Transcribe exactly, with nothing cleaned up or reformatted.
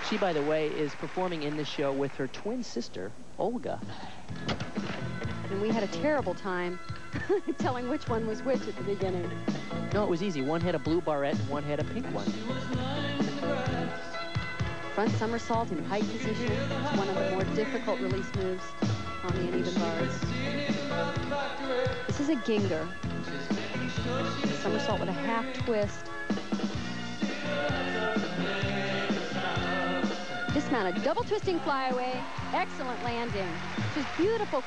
She, by the way, is performing in the show with her twin sister, Olga. And we had a terrible time telling which one was which at the beginning. No, it was easy. One had a blue barrette and one had a pink one. Front somersault in pike position, one of the more difficult release moves on the uneven bars. This is a ginger. Somersault with a half twist. Dismounted, double twisting flyaway, excellent landing. Just beautiful